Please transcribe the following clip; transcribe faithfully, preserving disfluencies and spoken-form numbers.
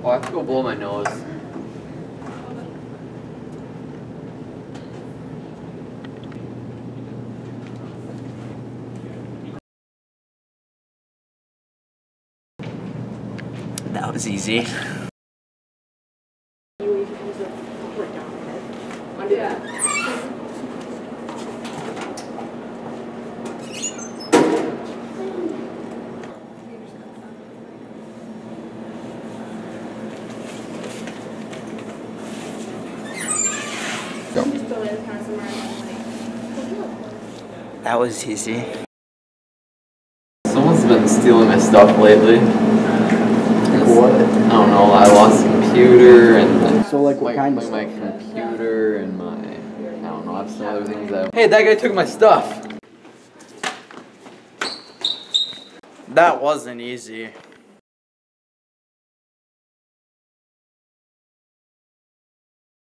Oh, I have to go blow my nose. That was easy. That was easy. Someone's been stealing my stuff lately. What? I don't know, I lost a computer and So like what my, kind my, of my stuff? computer and my, I don't know, I have some other things that. Hey, that guy took my stuff! That wasn't easy.